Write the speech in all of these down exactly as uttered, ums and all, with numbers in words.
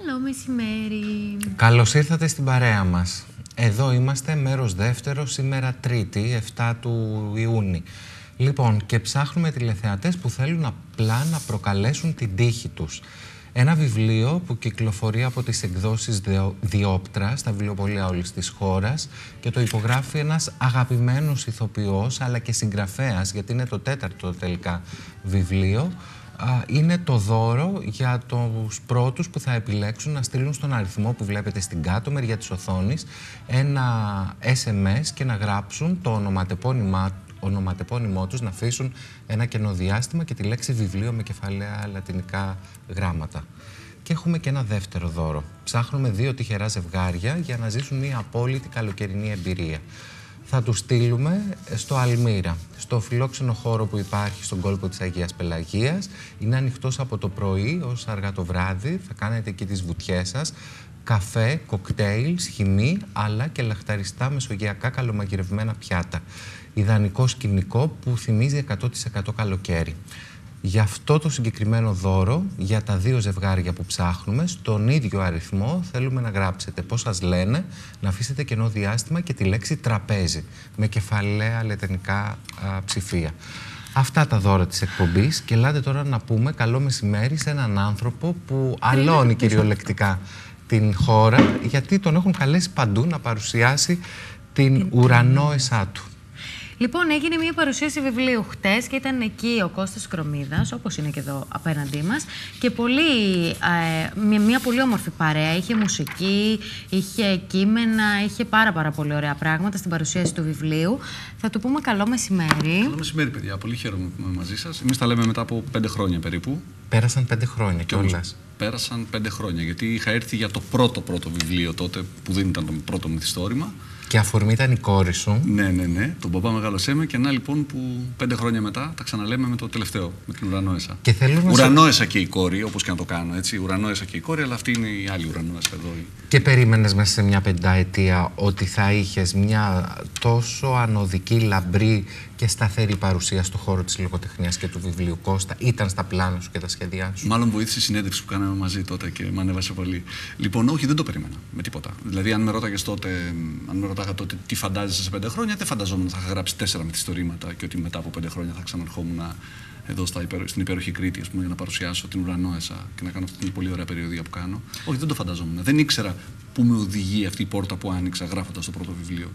Καλό μεσημέρι. Καλώς ήρθατε στην παρέα μας. Εδώ είμαστε, μέρος δεύτερο, σήμερα Τρίτη, εφτά του Ιούνιου. Λοιπόν, και ψάχνουμε τηλεθεατές που θέλουν απλά να προκαλέσουν την τύχη τους. Ένα βιβλίο που κυκλοφορεί από τις εκδόσεις Διόπτρα στα βιβλιοπωλεία όλης της χώρας και το υπογράφει ένας αγαπημένος ηθοποιός αλλά και συγγραφέας, γιατί είναι το τέταρτο τελικά βιβλίο. Είναι το δώρο για τους πρώτους που θα επιλέξουν να στείλουν στον αριθμό που βλέπετε στην κάτω μεριά της οθόνης ένα ες εμ ες και να γράψουν το ονοματεπώνυμά, ονοματεπώνυμό τους, να αφήσουν ένα κενό διάστημα και τη λέξη βιβλίο με κεφαλαία λατινικά γράμματα. Και έχουμε και ένα δεύτερο δώρο. Ψάχνουμε δύο τυχερά ζευγάρια για να ζήσουν μια απόλυτη καλοκαιρινή εμπειρία. Θα τους στείλουμε στο Αλμύρα, στο φιλόξενο χώρο που υπάρχει στον κόλπο της Αγίας Πελαγίας. Είναι ανοιχτός από το πρωί ως αργά το βράδυ. Θα κάνετε εκεί τις βουτιές σας. Καφέ, κοκτέιλ, χυμή, αλλά και λαχταριστά μεσογειακά καλομαγειρευμένα πιάτα. Ιδανικό σκηνικό που θυμίζει εκατό τοις εκατό καλοκαίρι. Για αυτό το συγκεκριμένο δώρο, για τα δύο ζευγάρια που ψάχνουμε, στον ίδιο αριθμό θέλουμε να γράψετε πώς σας λένε, να αφήσετε κενό διάστημα και τη λέξη τραπέζι, με κεφαλαία λατινικά ψηφία. Αυτά τα δώρα της εκπομπής και ελάτε τώρα να πούμε καλό μεσημέρι σε έναν άνθρωπο που αλώνει κυριολεκτικά την χώρα, γιατί τον έχουν καλέσει παντού να παρουσιάσει την ουρανόεσά του. Λοιπόν, έγινε μια παρουσίαση βιβλίου χτες και ήταν εκεί ο Κώστας Κρομίδας, όπως είναι και εδώ απέναντί μας, και πολύ, ε, μια, μια πολύ όμορφη παρέα. Είχε μουσική, είχε κείμενα, είχε πάρα πάρα πολύ ωραία πράγματα στην παρουσίαση του βιβλίου. Θα του πούμε καλό μεσημέρι. Καλό μεσημέρι, παιδιά. Πολύ χαίρομαι που είμαι μαζί σας. Εμείς τα λέμε μετά από πέντε χρόνια περίπου. Πέρασαν πέντε χρόνια κιόλας. Πέρασαν πέντε χρόνια, γιατί είχα έρθει για το πρώτο πρώτο βιβλίο τότε, που δεν ήταν το πρώτο μυθιστόρημα. Και αφορμή ήταν η κόρη σου. Ναι, ναι, ναι. Τον παπά μεγάλωσέ με και να λοιπόν που πέντε χρόνια μετά τα ξαναλέμε με το τελευταίο, με την Ουρανόεσα. Και Ουρανόεσα και η κόρη, όπως και να το κάνω έτσι. Ουρανόεσα και η κόρη, αλλά αυτή είναι η άλλη Ουρανόεσα εδώ. Και περίμενες μέσα σε μια πενταετία ότι θα είχες μια τόσο ανωδική, λαμπρή και σταθερή παρουσία στο χώρο της λογοτεχνίας και του βιβλίου, Κώστα? Ήταν στα πλάνα σου και τα σχέδιά σου? Μάλλον βοήθησε η συνέντευξη που κάναμε μαζί τότε και με ανέβασε πολύ. Λοιπόν, όχι, δεν το περίμενα με τίποτα. Δηλαδή, αν με ρώταγες τότε, αν με ρωτάγα τότε τι φαντάζεσαι σε πέντε χρόνια, δεν φανταζόμουν ότι θα είχα γράψει τέσσερα μυθιστορήματα και ότι μετά από πέντε χρόνια θα ξαναρχόμουν εδώ στα υπέρο, στην υπέροχη Κρήτη, ας πούμε, για να παρουσιάσω την Ουρανόεσα και να κάνω αυτή την πολύ ωραία περιοδία που κάνω. Όχι, δεν το φανταζόμουν. Δεν ήξερα πού με οδηγεί αυτή η πόρτα που άνοιξα γράφοντας το πρώτο βιβλίο.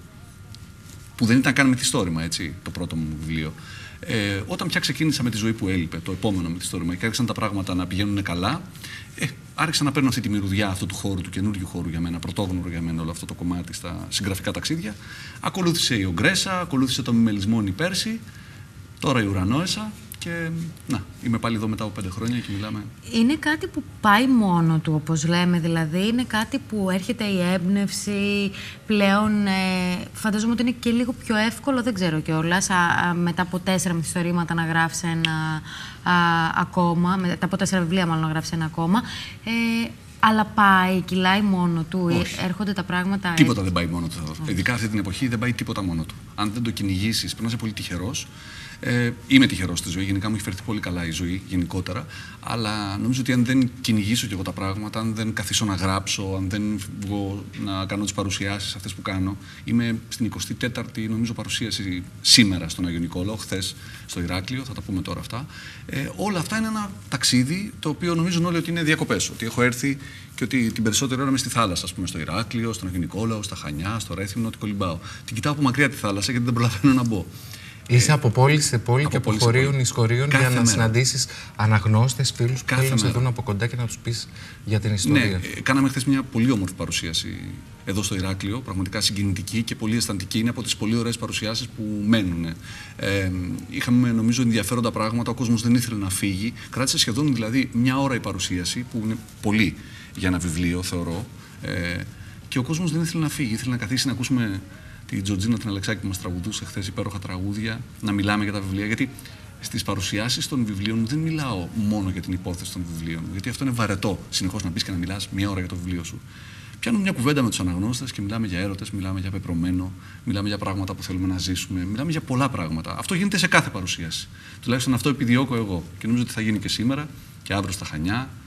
Που δεν ήταν καν μυθιστόρημα, έτσι, το πρώτο μου βιβλίο. Ε, όταν πια ξεκίνησα με τη ζωή που έλειπε, το επόμενο μυθιστόρημα, και άρχισαν τα πράγματα να πηγαίνουν καλά, ε, άρχισα να παίρνω αυτή τη μυρωδιά αυτού του χώρου, του καινούριου χώρου για μένα, πρωτόγνωρο για μένα όλο αυτό το κομμάτι στα συγγραφικά ταξίδια. Ακολούθησε η Ογκρέσα, ακολούθησε το Μιμελισμόνι πέρσι, τώρα η Ουρανόεσα. Και να, είμαι πάλι εδώ μετά από πέντε χρόνια και μιλάμε. Είναι κάτι που πάει μόνο του, όπως λέμε, δηλαδή. Είναι κάτι που έρχεται η έμπνευση πλέον. Ε, φανταζόμαι ότι είναι και λίγο πιο εύκολο, δεν ξέρω κιόλας, μετά από τέσσερα μυθιστορήματα να γράψει ένα α, ακόμα. Μετά από τέσσερα βιβλία, μάλλον να γράψει ένα ακόμα. Ε, Αλλά πάει, κυλάει μόνο του, Όχι. έρχονται τα πράγματα έτσι. Τίποτα δεν πάει μόνο του. Όχι. Ειδικά αυτή την εποχή δεν πάει τίποτα μόνο του. Αν δεν το κυνηγήσεις, πρέπει να είσαι πολύ τυχερός. Ε, είμαι τυχερός στη ζωή, γενικά μου έχει φερθεί πολύ καλά η ζωή γενικότερα. Αλλά νομίζω ότι αν δεν κυνηγήσω κι εγώ τα πράγματα, αν δεν καθίσω να γράψω, αν δεν βγω να κάνω τις παρουσιάσεις αυτές που κάνω. Είμαι στην εικοστή τέταρτη νομίζω παρουσίαση σήμερα στον Άγιο Νικόλαο, χθες στο Ηράκλειο, θα τα πούμε τώρα αυτά. Ε, όλα αυτά είναι ένα ταξίδι το οποίο νομίζουν όλοι ότι είναι διακοπές. Ότι έχω έρθει και ότι την περισσότερη ώρα είμαι στη θάλασσα, ας πούμε, στο Ηράκλειο, στον Άγιο Νικόλαο, στα Χανιά, στο Ρέθυμνο, ότι κολυμπάω. Την κοιτάω από μακριά τη θάλασσα γιατί δεν προλαβαίνω να μπω. Είσαι από πόλη σε πόλη και από χωρίων εις χωρίων για να συναντήσεις αναγνώστες, φίλους που θέλουν να σε δουν από κοντά και να τους πεις για την ιστορία. Ναι, κάναμε χθες μια πολύ όμορφη παρουσίαση εδώ στο Ηράκλειο, πραγματικά συγκινητική και πολύ αισθαντική. Είναι από τις πολύ ωραίες παρουσιάσεις που μένουν. Ε, είχαμε νομίζω ενδιαφέροντα πράγματα, ο κόσμος δεν ήθελε να φύγει. Κράτησε σχεδόν δηλαδή μια ώρα η παρουσίαση, που είναι πολύ για ένα βιβλίο, θεωρώ. Ε, και ο κόσμος δεν ήθελε να φύγει, ήθελε να καθίσει να ακούσουμε τη Τζορτζίνα την Αλεξάκη που μας τραγουδούσε χθες υπέροχα τραγούδια, να μιλάμε για τα βιβλία. Γιατί στις παρουσιάσεις των βιβλίων δεν μιλάω μόνο για την υπόθεση των βιβλίων. Γιατί αυτό είναι βαρετό, συνεχώς να μπεις και να μιλάς μία ώρα για το βιβλίο σου. Πιάνουμε μια κουβέντα με τους αναγνώστες και μιλάμε για έρωτες, μιλάμε για πεπρωμένο, μιλάμε για πράγματα που θέλουμε να ζήσουμε, μιλάμε για πολλά πράγματα. Αυτό γίνεται σε κάθε παρουσίαση. Τουλάχιστον αυτό επιδιώκω εγώ. Και νομίζω ότι θα γίνει και σήμερα και αύριο στα Χανιά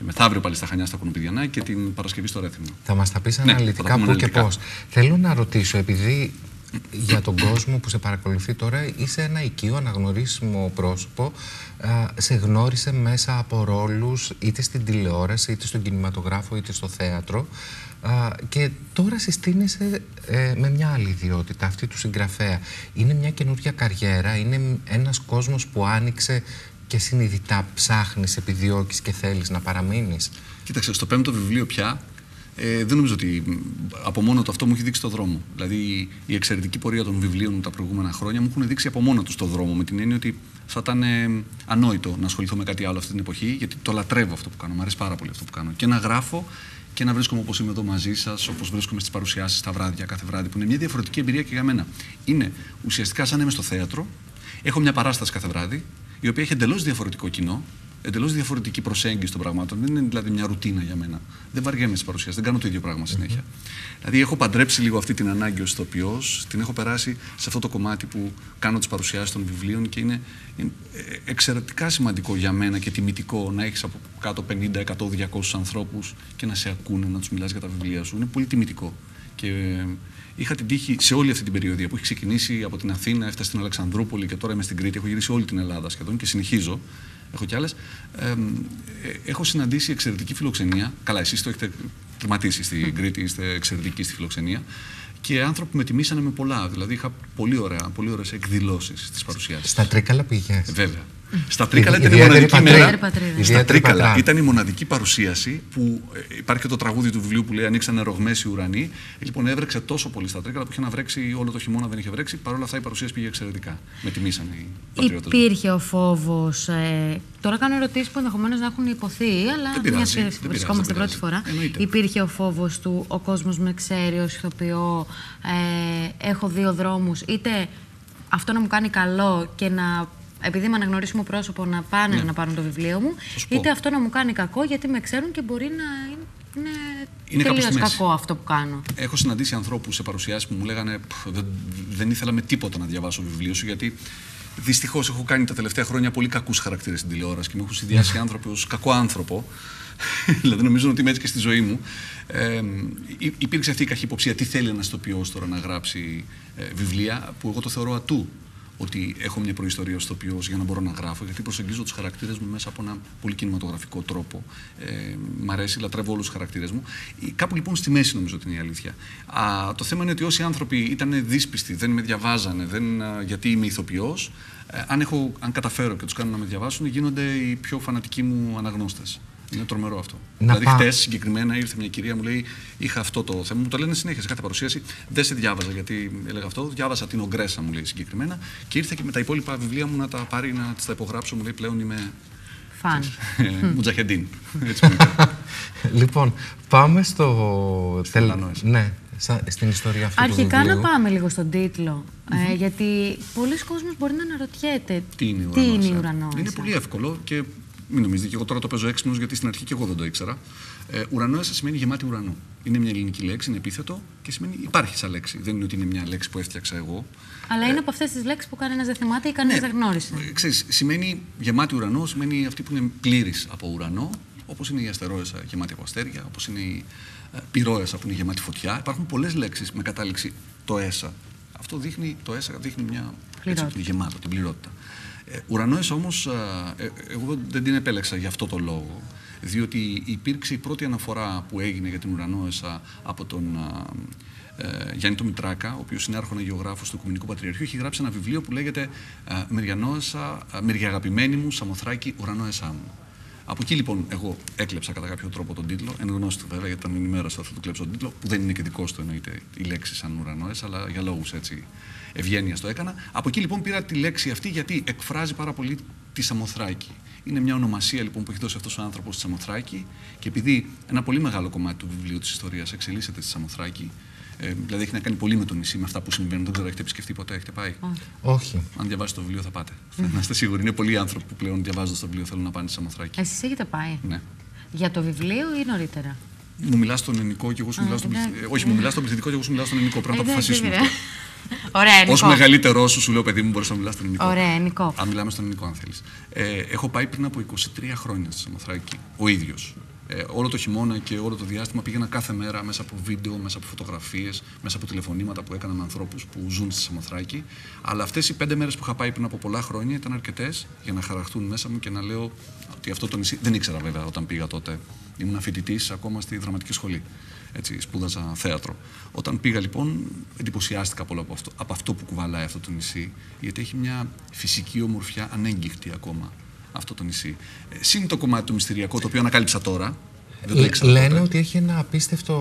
Και μεθαύριο πάλι στα Χανιά, στα Κουνουπιδιανά και την Παρασκευή στο Ρέθυμνο. Θα μας τα πεις Ναι, αναλυτικά πού και πώς. Θέλω να ρωτήσω, επειδή για τον κόσμο που σε παρακολουθεί τώρα, είσαι ένα οικείο αναγνωρίσιμο πρόσωπο, σε γνώρισε μέσα από ρόλους είτε στην τηλεόραση, είτε στον κινηματογράφο, είτε στο θέατρο, και τώρα συστήνεσαι ε, με μια άλλη ιδιότητα, αυτή του συγγραφέα. Είναι μια καινούργια καριέρα, είναι ένας κόσμος που άνοιξε και συνειδητά ψάχνεις, επιδιώκεις και θέλεις να παραμείνεις. Κοίταξε, στο πέμπτο βιβλίο πια ε, δεν νομίζω ότι από μόνο του αυτό μου έχει δείξει το δρόμο. Δηλαδή, η εξαιρετική πορεία των βιβλίων τα προηγούμενα χρόνια μου έχουν δείξει από μόνο του το δρόμο. Με την έννοια ότι θα ήταν ε, ανόητο να ασχοληθώ με κάτι άλλο αυτή την εποχή, γιατί το λατρεύω αυτό που κάνω. Μου αρέσει πάρα πολύ αυτό που κάνω. Και να γράφω και να βρίσκομαι όπως είμαι εδώ μαζί σας, όπως βρίσκομαι στις παρουσιάσεις τα βράδια, κάθε βράδυ, που είναι μια διαφορετική εμπειρία και για μένα. Είναι ουσιαστικά σαν να είμαι στο θέατρο. Έχω μια παράσταση κάθε βράδυ, η οποία έχει εντελώς διαφορετικό κοινό, εντελώς διαφορετική προσέγγιση των πραγμάτων. Δεν είναι δηλαδή μια ρουτίνα για μένα. Δεν βαριέμαι στις παρουσιάσεις, δεν κάνω το ίδιο πράγμα συνέχεια. Mm-hmm. Δηλαδή, έχω παντρέψει λίγο αυτή την ανάγκη ως ηθοποιός, την έχω περάσει σε αυτό το κομμάτι που κάνω τις παρουσιάσεις των βιβλίων και είναι, είναι εξαιρετικά σημαντικό για μένα και τιμητικό να έχεις από κάτω πενήντα, εκατό, διακόσιους ανθρώπους και να σε ακούνε, να τους μιλάς για τα βιβλία σου. Είναι πολύ τιμητικό. Και είχα την τύχη σε όλη αυτή την περιοδία που έχει ξεκινήσει από την Αθήνα, έφτασε στην Αλεξανδρούπολη και τώρα είμαι στην Κρήτη. Έχω γυρίσει όλη την Ελλάδα σχεδόν και συνεχίζω. Έχω κι άλλες. Ε, ε, έχω συναντήσει εξαιρετική φιλοξενία. Καλά, εσείς το έχετε τερματίσει στην Κρήτη, είστε εξαιρετικοί στη φιλοξενία. Και άνθρωποι που με τιμήσανε με πολλά. Δηλαδή, είχα πολύ, ωραία, πολύ ωραίες εκδηλώσεις στις παρουσιάσεις. Στα Τρίκαλα πήγες. Βέβαια. Στα Τρίκαλα ήταν η μοναδική μέρα. Στα Τρίκαλα ήταν η μοναδική παρουσίαση που ε, υπάρχει και το τραγούδι του βιβλίου που λέει Ανοίξανε ρογμές οι ουρανοί. Λοιπόν, έβρεξε τόσο πολύ στα Τρίκαλα που είχε να βρέξει όλο το χειμώνα, δεν είχε βρέξει. Παρ' όλα αυτά η παρουσίαση πήγε εξαιρετικά. Με τιμήσανε οι πατριώτες. Υπήρχε ο φόβος. Ε, τώρα κάνω ερωτήσεις που ενδεχομένως να έχουν υποθεί, αλλά μια και βρισκόμαστε πρώτη φορά. Εννοείται. Υπήρχε ο φόβος του ο κόσμος με ξέρει ως ηθοποιό, ε, έχω δύο δρόμους, είτε αυτό να μου κάνει καλό και να. Επειδή είμαι αναγνωρίσιμο πρόσωπο, να πάνε ναι. να πάρουν το βιβλίο μου, είτε αυτό να μου κάνει κακό, γιατί με ξέρουν και μπορεί να είναι, είναι τελείως κακό αυτό που κάνω. Έχω συναντήσει ανθρώπους σε παρουσιάσεις που μου λέγανε δεν, δεν ήθελα με τίποτα να διαβάσω βιβλίο σου, γιατί δυστυχώς έχω κάνει τα τελευταία χρόνια πολύ κακούς χαρακτήρες στην τηλεόραση και με έχουν συνδυάσει άνθρωποι ως κακό άνθρωπο. Δηλαδή, νομίζω ότι είμαι έτσι και στη ζωή μου. Ε, υπήρξε αυτή η καχυποψία. Τι θέλει ένας ηθοποιός τώρα να γράψει ε, βιβλία, που εγώ το θεωρώ ατού. Ότι έχω μια προϊστορία ως ηθοποιός για να μπορώ να γράφω, γιατί προσεγγίζω τους χαρακτήρες μου μέσα από ένα πολύ κινηματογραφικό τρόπο. Ε, μ' αρέσει, λατρεύω όλους τους χαρακτήρες μου. Κάπου λοιπόν στη μέση νομίζω ότι είναι η αλήθεια. Α, το θέμα είναι ότι όσοι άνθρωποι ήταν δύσπιστοι, δεν με διαβάζανε, δεν, γιατί είμαι ηθοποιός, ε, αν, έχω, αν καταφέρω και τους κάνω να με διαβάσουν, γίνονται οι πιο φανατικοί μου αναγνώστες. Είναι τρομερό αυτό. Να δηλαδή, χτες συγκεκριμένα ήρθε μια κυρία, μου λέει: είχα αυτό το θέμα. Μου το λένε συνέχεια σε κάθε παρουσίαση. Δεν σε διάβαζα γιατί έλεγα αυτό. Διάβασα την Ογκρέσα, μου λέει συγκεκριμένα. Και ήρθε και με τα υπόλοιπα βιβλία μου να τα πάρει, να τις τα υπογράψω. Μου λέει: πλέον είμαι. Φαν. Μουτζαχεντίν. Έτσι μου είπε. Λοιπόν, πάμε στο. Τελ... Ναι, στην ιστορία αυτή. Αρχικά του βιβλίου. να πάμε λίγο στον τίτλο. Mm-hmm. ε, γιατί πολλοί κόσμος μπορεί να αναρωτιέται τι είναι η ουρανόεσα. Είναι πολύ εύκολο και. Μην νομίζετε, και εγώ τώρα το παίζω έξυπνος, γιατί στην αρχή και εγώ δεν το ήξερα. Ε, ουρανόεσα σημαίνει γεμάτη ουρανό. Είναι μια ελληνική λέξη, είναι επίθετο και σημαίνει υπάρχει σαν λέξη. Δεν είναι ότι είναι μια λέξη που έφτιαξα εγώ. Αλλά ε, είναι από αυτές τις λέξεις που κανένας δεν θυμάται ή κανένας ναι, δεν γνώρισε. Ξέρεις, σημαίνει γεμάτη ουρανό, σημαίνει αυτή που είναι πλήρης από ουρανό, όπως είναι η αστερόεσα γεμάτη από αστέρια, όπως είναι η ε, πυρόεσα που είναι γεμάτη φωτιά. Υπάρχουν πολλές λέξεις με κατάληξη το έσα. Αυτό δείχνει, το έσα δείχνει μια έτσι, γεμάτο, την πληρότητα. Ε, ουρανόεσα όμως, ε, εγώ δεν την επέλεξα για αυτό το λόγο, διότι υπήρξε η πρώτη αναφορά που έγινε για την ουρανόεσα από τον ε, Γιάννη το Μητράκα, ο οποίος είναι άρχονα γεωγράφος του Οικουμενικού Πατριαρχείου. Έχει γράψει ένα βιβλίο που λέγεται ε, Μεριανόεσα, ε, Μεριαγαπημένη μου, Σαμοθράκη, ουρανόεσά μου. Από εκεί λοιπόν εγώ έκλεψα κατά κάποιο τρόπο τον τίτλο, εν γνώση του βέβαια, γιατί τον ενημέρωσα αυτό το κλέψω τον τίτλο, που δεν είναι και δικό του εννοείται η λέξη σαν ουρανόεσα, αλλά για λόγους έτσι ευγένειας το έκανα. Από εκεί λοιπόν πήρα τη λέξη αυτή γιατί εκφράζει πάρα πολύ τη Σαμοθράκη. Είναι μια ονομασία λοιπόν που έχει δώσει αυτός ο άνθρωπος στη Σαμοθράκη και επειδή ένα πολύ μεγάλο κομμάτι του βιβλίου της ιστορίας εξελίσσεται στη Σαμοθράκη, ε, δηλαδή έχει να κάνει πολύ με το νησί, με αυτά που συμβαίνουν. Δεν ξέρω, έχετε επισκεφτεί ποτέ, έχετε πάει? Όχι. Αν διαβάσετε το βιβλίο θα πάτε. Να είστε σίγουροι. Είναι πολλοί άνθρωποι που πλέον διαβάζοντας το βιβλίο θέλουν να πάνε στη Σαμοθράκη. Εσείς έχετε πάει? Ναι. Για το βιβλίο ή νωρίτερα? Μου μιλάς στον ελληνικό και εγώ σου μιλάω στον πληθυντικό. Όχι, μου μιλάς στον πληθυντικό και εγώ σου μιλάω στον ελληνικό. Πρέπει να το αποφασίσουμε αυτό. Ωραία, ως μεγαλύτερό σου, σου λέω παιδί μου, μπορείς να μιλάς στον ελληνικό. Ωραία, Νικό. Αν μιλάμε στον ελληνικό, αν θέλεις. Ε, έχω πάει πριν από είκοσι τρία χρόνια στη Σαμοθράκη, ο ίδιος. Ε, όλο το χειμώνα και όλο το διάστημα πήγαινα κάθε μέρα μέσα από βίντεο, μέσα από φωτογραφίες, μέσα από τηλεφωνήματα που έκανα με ανθρώπους που ζουν στη Σαμοθράκη. Αλλά αυτές οι πέντε μέρες που είχα πάει πριν από πολλά χρόνια ήταν αρκετές για να χαραχτούν μέσα μου και να λέω ότι αυτό το νησί. Δεν ήξερα βέβαια όταν πήγα τότε. Ήμουν φοιτητής ακόμα στη δραματική σχολή. Έτσι, σπούδαζα θέατρο. Όταν πήγα λοιπόν, εντυπωσιάστηκα πολύ από αυτό, από αυτό που κουβαλάει αυτό το νησί, γιατί έχει μια φυσική ομορφιά ανέγκυχτη ακόμα αυτό το νησί. Ε, Συν το κομμάτι του μυστηριακό, το οποίο ανακάλυψα τώρα. Δεν το ήξερα Λένε τότε. ότι έχει ένα απίστευτο,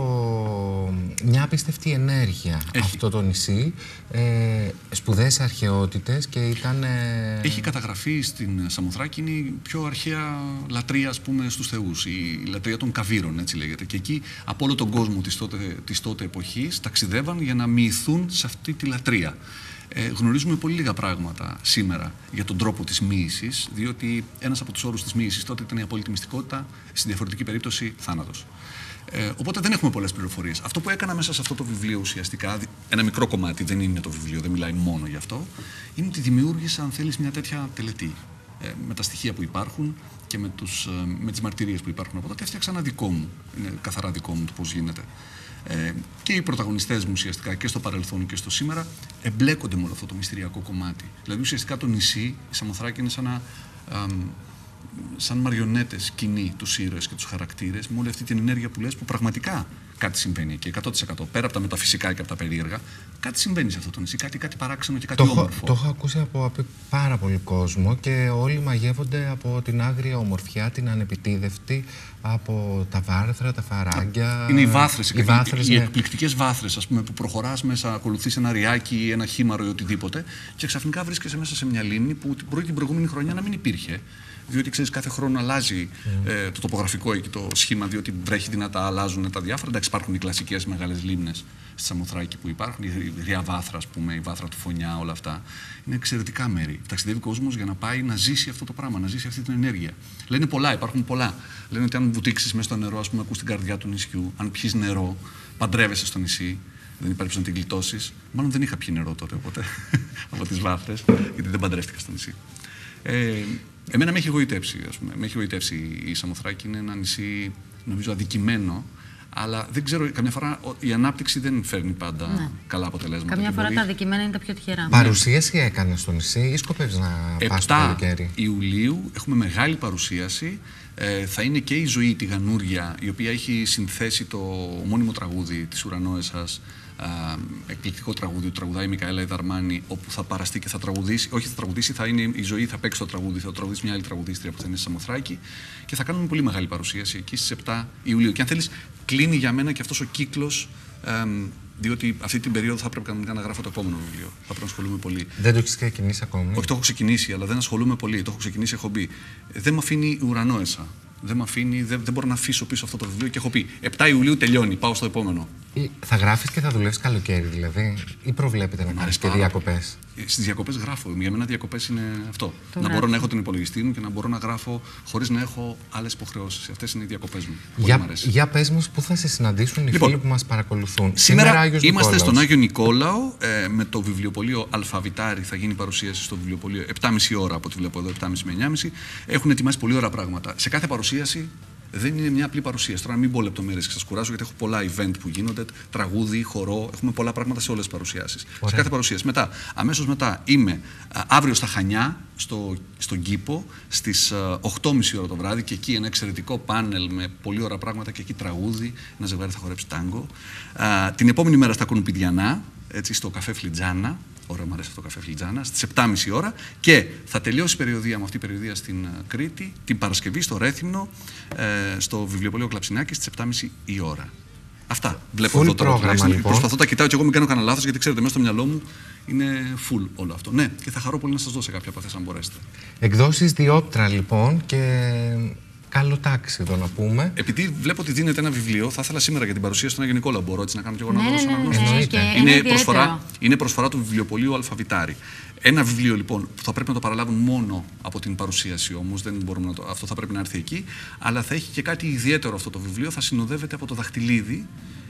μια απίστευτη ενέργεια Έχει. αυτό το νησί, ε, σπουδαίες αρχαιότητες και ήταν... Ε... Έχει καταγραφεί στην Σαμοθράκη, είναι η πιο αρχαία λατρεία, ας πούμε, στους θεούς, η λατρεία των Καβύρων, έτσι λέγεται. Και εκεί από όλο τον κόσμο της τότε, της τότε εποχής ταξιδεύαν για να μοιηθούν σε αυτή τη λατρεία. Ε, γνωρίζουμε πολύ λίγα πράγματα σήμερα για τον τρόπο της μοίησης, διότι ένας από τους όρους της μοίησης τότε ήταν η απόλυτη μυστικότητα, στη διαφορετική περίπτωση θάνατος. Ε, οπότε δεν έχουμε πολλές πληροφορίες. Αυτό που έκανα μέσα σε αυτό το βιβλίο ουσιαστικά, ένα μικρό κομμάτι, δεν είναι το βιβλίο, δεν μιλάει μόνο γι' αυτό, είναι ότι δημιούργησα, αν θέλεις, μια τέτοια τελετή. Ε, με τα στοιχεία που υπάρχουν και με, τους, με τις μαρτυρίες που υπάρχουν από τότε, έφτιαξα ένα δικό μου. Είναι καθαρά δικό μου το πώς γίνεται. Ε, και οι πρωταγωνιστές μου ουσιαστικά και στο παρελθόν και στο σήμερα εμπλέκονται με όλο αυτό το μυστηριακό κομμάτι. Δηλαδή ουσιαστικά το νησί, η Σαμοθράκη είναι σαν, να, α, σαν μαριονέτες σκηνή τους ήρωες και τους χαρακτήρες, με όλη αυτή την ενέργεια που λες που πραγματικά κάτι συμβαίνει εκεί, εκατό τοις εκατό. Πέρα από τα μεταφυσικά και από τα περίεργα, κάτι συμβαίνει σε αυτό το νησί, κάτι, κάτι παράξενο και κάτι το όμορφο. Έχω, το έχω ακούσει από, από πάρα πολύ κόσμο και όλοι μαγεύονται από την άγρια ομορφιά, την ανεπιτίδευτη, από τα βάρθρα, τα φαράγγια. Είναι οι βάθρες, οι, βάθρες, οι, οι ναι. εκπληκτικές βάθρες, ας πούμε, που προχωράς μέσα, ακολουθείς ένα ριάκι, ένα χήμαρο ή οτιδήποτε και ξαφνικά βρίσκεσαι μέσα σε μια λίμνη που μπορεί την προηγούμενη χρονιά να μην υπήρχε. Διότι ξέρεις, κάθε χρόνο αλλάζει mm. ε, το τοπογραφικό και το σχήμα, διότι βρέχει δυνατά, αλλάζουν τα διάφορα. Εντάξει, υπάρχουν οι κλασικές μεγάλες λίμνες στη Σαμοθράκη που υπάρχουν, η Ρία Βάθρα, ας πούμε, η Βάθρα του Φωνιά, όλα αυτά. Είναι εξαιρετικά μέρη. Ταξιδεύει ο κόσμος για να πάει να ζήσει αυτό το πράγμα, να ζήσει αυτή την ενέργεια. Λένε πολλά, υπάρχουν πολλά. Λένε ότι αν βουτήξεις μέσα στο νερό, ας πούμε, ακούς την καρδιά του νησιού, αν πιεις νερό, παντρεύεσαι στο νησί. Δεν υπάρχει να την γλιτώσεις. Μάλλον δεν είχα πιει νερό τότε, οπότε από τις βάθρες, γιατί δεν παντρεύτηκα στο νησί. Ε, εμένα με έχει γοητεύσει, ας πούμε. Με έχει γοητεύσει η Σαμοθράκη. Είναι ένα νησί, νομίζω, αδικημένο. Αλλά δεν ξέρω, καμιά φορά η ανάπτυξη δεν φέρνει πάντα ναι. καλά αποτελέσματα. Καμιά φορά μπορεί... τα αδικημένα είναι τα πιο τυχερά. Παρουσίαση έκανε στο νησί ή σκοπεύεις να πας το καλοκαίρι? επτά Ιουλίου έχουμε μεγάλη παρουσίαση. Ε, θα είναι και η Ζωή τη Γανούρια, η οποία έχει συνθέσει το μόνιμο τραγούδι της Ουρανόεσας. Uh, εκπληκτικό τραγούδι, το τραγουδάει η Μικαέλα Ιδαρμάνη, όπου θα παραστεί και θα τραγουδήσει. Όχι, θα τραγουδήσει, θα είναι η Ζωή, θα παίξει το τραγούδι, θα το τραγουδήσει μια άλλη τραγουδίστρια που θα είναι στη Σαμοθράκη και θα κάνουμε πολύ μεγάλη παρουσίαση εκεί στις επτά Ιουλίου. Και αν θέλεις, κλείνει για μένα και αυτός ο κύκλος, um, διότι αυτή την περίοδο θα πρέπει κανονικά να γράφω το επόμενο βιβλίο. Θα πρέπει να ασχολούμαι πολύ. Δεν το έχεις ξεκινήσει ακόμη? Όχι, το έχω ξεκινήσει, αλλά δεν ασχολούμαι πολύ. Το έχω ξεκινήσει, έχω μπει. Δεν με αφήνει η Ουρανόεσα. Δεν με αφήνει, δεν, δεν μπορώ να αφήσω πίσω αυτό το βιβλίο και έχω πει επτά Ιουλίου τελειώνει, πάω στο επόμενο. Θα γράφεις και θα δουλεύεις καλοκαίρι, δηλαδή, ή προβλέπετε να κάνεις και διακοπές? Στις διακοπές γράφω. Για μένα διακοπές είναι αυτό. Το να γράφω. Μπορώ να έχω τον υπολογιστή μου και να μπορώ να γράφω χωρίς να έχω άλλες υποχρεώσεις. Αυτές είναι οι διακοπές μου. Για, για πες μας, πού θα σε συναντήσουν οι λοιπόν, φίλοι που μας παρακολουθούν? Σήμερα, σήμερα είμαστε Νικόλαος. Στον Άγιο Νικόλαο ε, με το βιβλιοπωλείο Αλφαβητάρι. Θα γίνει παρουσίαση στο βιβλιοπωλείο επτά και μισή ώρα από ό,τι βλέπω εδώ, επτά και μισή με εννιά και μισή. Έχουν ετοιμάσει πολύ ωραία πράγματα. Σε κάθε παρουσίαση. Δεν είναι μια απλή παρουσίαση. Τώρα, να μην πω λεπτομέρειες και σας κουράσω, γιατί έχω πολλά event που γίνονται, τραγούδι, χορό, έχουμε πολλά πράγματα σε όλες τις παρουσιάσεις. Σε κάθε παρουσίαση. Μετά, αμέσως μετά, είμαι α, αύριο στα Χανιά, στο, στον Κήπο, στις οκτώ και μισή ώρα το βράδυ, και εκεί ένα εξαιρετικό πάνελ με πολύ ωραία πράγματα, και εκεί τραγούδι, ένα ζευγάρι θα χορέψει τάγκο. Α, την επόμενη μέρα στα Κουνουπιδιανά, έτσι, στο καφέ Φλιτζάνα. Ωραία, μου αρέσει αυτό το καφέ Φλιτζάνα, στις επτά και μισή ώρα, και θα τελειώσει η περιοδία μου αυτή η περιοδία στην Κρήτη την Παρασκευή στο Ρέθυμνο, ε, στο βιβλιοπωλείο Κλαψινάκη στις επτά και μισή η ώρα. Αυτά. Βλέπω full εδώ τώρα τουλάχιστον. Λοιπόν. Προσπαθώ, τα κοιτάω και εγώ, μην κάνω κανένα λάθος, γιατί ξέρετε, μέσα στο μυαλό μου είναι full όλο αυτό. Ναι, και θα χαρώ πολύ να σας δώσω κάποια από αυτές, αν μπορέσετε. Εκδόσεις Διόπτρα, λοιπόν, και καλό τάξη εδώ να πούμε. Επειδή βλέπω ότι δίνεται ένα βιβλίο, θα ήθελα σήμερα για την παρουσίαση στον Άγιο Νικόλαο. Μπορώ έτσι να κάνω και εγώ να ναι, δώσω ναι, ένα ναι, γνώστο. ναι, ναι, είναι, είναι, προσφορά, είναι προσφορά του βιβλιοπωλείου Αλφαβητάρι. Ένα βιβλίο λοιπόν που θα πρέπει να το παραλάβουν μόνο από την παρουσίαση, όμως δεν μπορούμε να το, αυτό θα πρέπει να έρθει εκεί, αλλά θα έχει και κάτι ιδιαίτερο αυτό το βιβλίο, θα συνοδεύεται από το δαχτυλίδι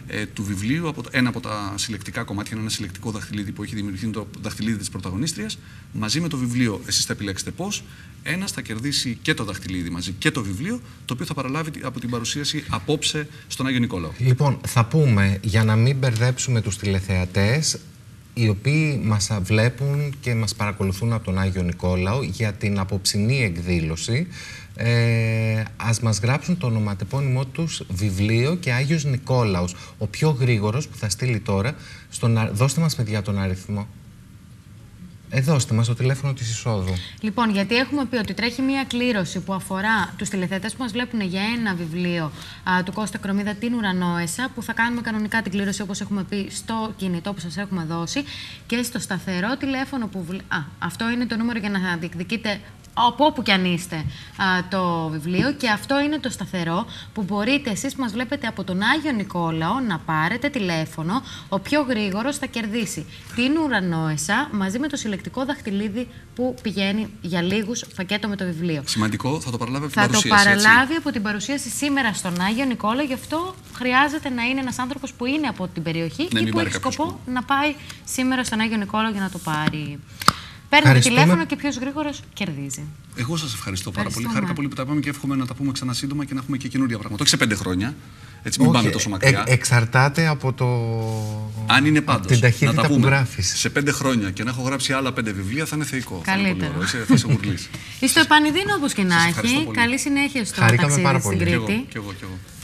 ε, του βιβλίου, από, ένα από τα συλλεκτικά κομμάτια, είναι ένα συλλεκτικό δαχτυλίδι που έχει δημιουργηθεί, το δαχτυλίδι της πρωταγωνίστριας. Μαζί με το βιβλίο, εσείς θα επιλέξετε πώς. Ένας θα κερδίσει και το δαχτυλίδι μαζί και το βιβλίο, το οποίο θα παραλάβει από την παρουσίαση απόψε στον Άγιο Νικόλαο. Λοιπόν, θα πούμε, για να μην μπερδέψουμε τους τηλεθεατές, οι οποίοι μας βλέπουν και μας παρακολουθούν από τον Άγιο Νικόλαο, για την απόψινή εκδήλωση, ε, ας μας γράψουν το ονοματεπώνυμό τους βιβλίο και Άγιος Νικόλαος. Ο πιο γρήγορος που θα στείλει τώρα, στον, δώστε μας παιδιά τον αριθμό. Ε, δώστε μας το τηλέφωνο της εισόδου. Λοιπόν, γιατί έχουμε πει ότι τρέχει μία κλήρωση που αφορά τους τηλεθεατές που μας βλέπουν για ένα βιβλίο α, του Κώστα Κρομίδα, την Ουρανόεσα, που θα κάνουμε κανονικά την κλήρωση όπως έχουμε πει στο κινητό που σας έχουμε δώσει και στο σταθερό τηλέφωνο που. Βλέ... Α, αυτό είναι το νούμερο για να διεκδικείτε από όπου κι αν είστε α, το βιβλίο, και αυτό είναι το σταθερό που μπορείτε εσείς που μας βλέπετε από τον Άγιο Νικόλαο να πάρετε τηλέφωνο. Ο πιο γρήγορος θα κερδίσει την Ουρανόεσα μαζί με το συλλεκτικό δαχτυλίδι που πηγαίνει για λίγους πακέτο με το βιβλίο. Σημαντικό, θα το παραλάβει από την θα παρουσίαση. Θα το παραλάβει έτσι. από την παρουσίαση σήμερα στον Άγιο Νικόλαο, γι' αυτό χρειάζεται να είναι ένας άνθρωπος που είναι από την περιοχή ναι, ή που έχει σκοπό που... να πάει σήμερα στον Άγιο Νικόλαο για να το πάρει. Παίρνει τηλέφωνο και ποιος γρήγορος κερδίζει. Εγώ σας ευχαριστώ πάρα πολύ. Χάρηκα πολύ που τα πάμε και εύχομαι να τα πούμε ξανά σύντομα και να έχουμε και καινούργια πράγματα. Όχι σε πέντε χρόνια. Έτσι, μην Όχι, πάμε τόσο μακριά. Ε, εξαρτάται από το. Αν είναι πάντως, την ταχύτητα να τα που πούμε γράφεις. Σε πέντε χρόνια και να έχω γράψει άλλα πέντε βιβλία θα είναι θεϊκό. Καλύτερο. Θα, θα σε γουρλείς. Είστε επανειδήν όπως και να έχει. Καλή συνέχεια στο ταξίδι στην Κρήτη. Κι εγώ, κι εγώ.